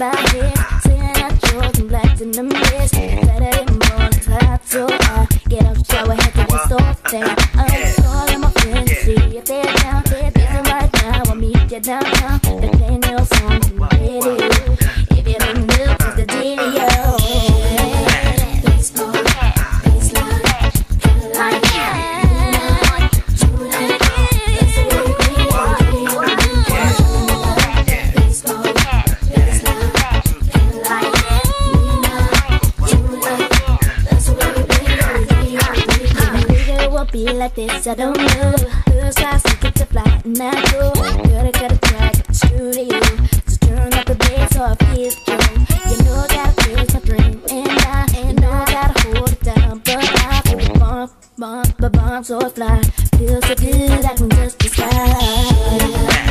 my head. Saying I'm choking black in the mist. Better than more top, so I get up, shower, head to the store there. I'm calling my friends to see if they're down. They're busy right now, I'll meet you downtown. They're playing your songs on the radio. If you don't know, it's the dealio. Be like this, I don't know. First class ticket to fly and I go. Girl, I got a track at the studio. Just turn up the bass so I feel good. You know I gotta chase my dream and know I gotta hold it down. But I feel the bomb so fly. Feels so good I can touch the sky.